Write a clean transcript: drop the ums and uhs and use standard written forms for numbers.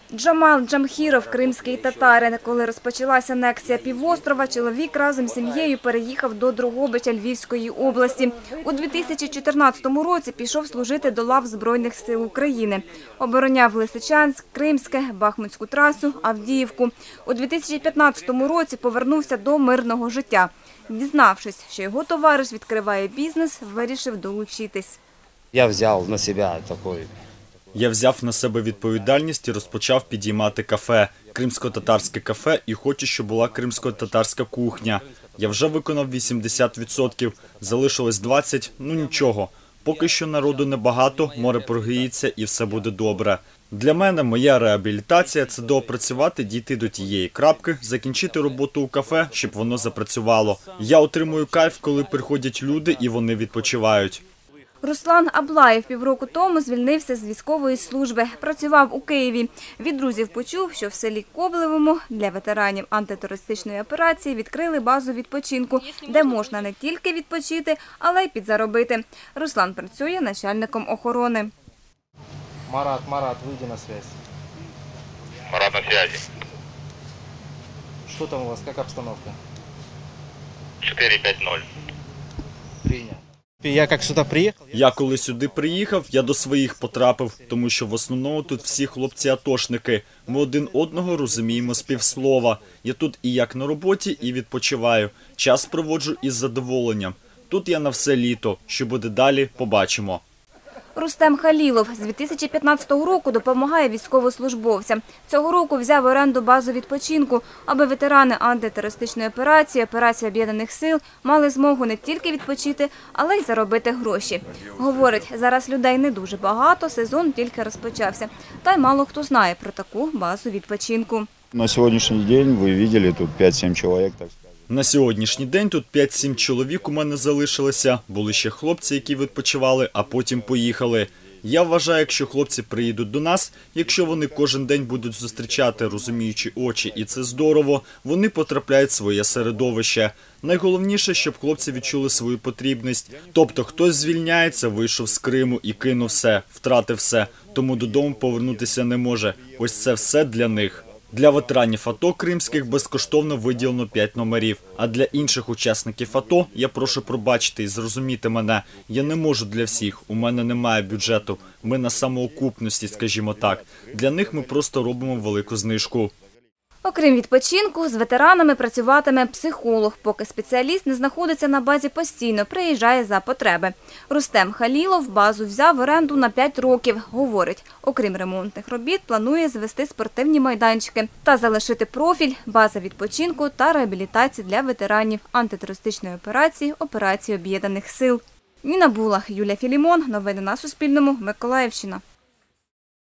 Джамал Джамхіров – кримський татарин. Коли розпочалася анексія півострова, чоловік разом з сім'єю переїхав до Дрогобича Львівської області. У 2014 році пішов служити до лав Збройних сил України. Обороняв Лисичанськ, Кримське, Бахмутську трасу, Авдіївку. У 2015 році повернувся до мирного життя. Дізнавшись, що його товариш відкриває бізнес, вирішив долучитись. Я взяв на себе такий. Я взяв на себе відповідальність і розпочав підіймати кафе, кримсько-татарське кафе, і хочу, щоб була кримсько-татарська кухня. Я вже виконав 80%, залишилось 20%, ну нічого. Поки що народу небагато, море прогріється і все буде добре. Для мене моя реабілітація – це доопрацювати, дійти до тієї крапки, закінчити роботу у кафе, щоб воно запрацювало. Я отримую кайф, коли приходять люди і вони відпочивають. Руслан Аблаєв півроку тому звільнився з військової служби. Працював у Києві. Від друзів почув, що в селі Коблевому для ветеранів антитерористичної операції відкрили базу відпочинку, де можна не тільки відпочити, але й підзаробити. Руслан працює начальником охорони. Марат, вийди на зв'язок. Марат на зв'язку. Що там у вас, як обстановка? 450. Прийняв. Я як сюди приїхав? Я коли сюди приїхав, я до своїх потрапив, тому що в основному тут всі хлопці-атошники. Ми один одного розуміємо з півслова. Я тут і як на роботі, і відпочиваю. Час проводжу із задоволенням. Тут я на все літо. Що буде далі, побачимо. Рустем Халілов з 2015 року допомагає військовослужбовцям. Цього року взяв в оренду базу відпочинку, аби ветерани антитерористичної операції, операції Об'єднаних сил мали змогу не тільки відпочити, але й заробити гроші. Говорить, зараз людей не дуже багато, сезон тільки розпочався. Та й мало хто знає про таку базу відпочинку. На сьогоднішній день ви бачили тут 5-7 чоловік, так сказати. На сьогоднішній день тут 5-7 чоловік у мене залишилося. Були ще хлопці, які відпочивали, а потім поїхали. Я вважаю, якщо хлопці приїдуть до нас, якщо вони кожен день будуть зустрічати розуміючі очі, і це здорово, вони потрапляють в своє середовище. Найголовніше, щоб хлопці відчули свою потрібність. Тобто хтось звільняється, вийшов з Криму і кинув все, втратив все, тому додому повернутися не може. Ось це все для них. Для ветеранів АТО кримських безкоштовно виділено 5 номерів. А для інших учасників АТО, я прошу пробачити і зрозуміти мене, я не можу для всіх, у мене немає бюджету, ми на самоокупності, скажімо так. Для них ми просто робимо велику знижку. Окрім відпочинку, з ветеранами працюватиме психолог, поки спеціаліст не знаходиться на базі постійно, приїжджає за потреби. Рустем Халілов базу взяв в оренду на 5 років. Говорить, окрім ремонтних робіт, планує звести спортивні майданчики та залишити профіль, база відпочинку та реабілітації для ветеранів антитерористичної операції, операції Об'єднаних сил. Ніна Булах, Юлія Філімон. Новини на Суспільному. Миколаївщина.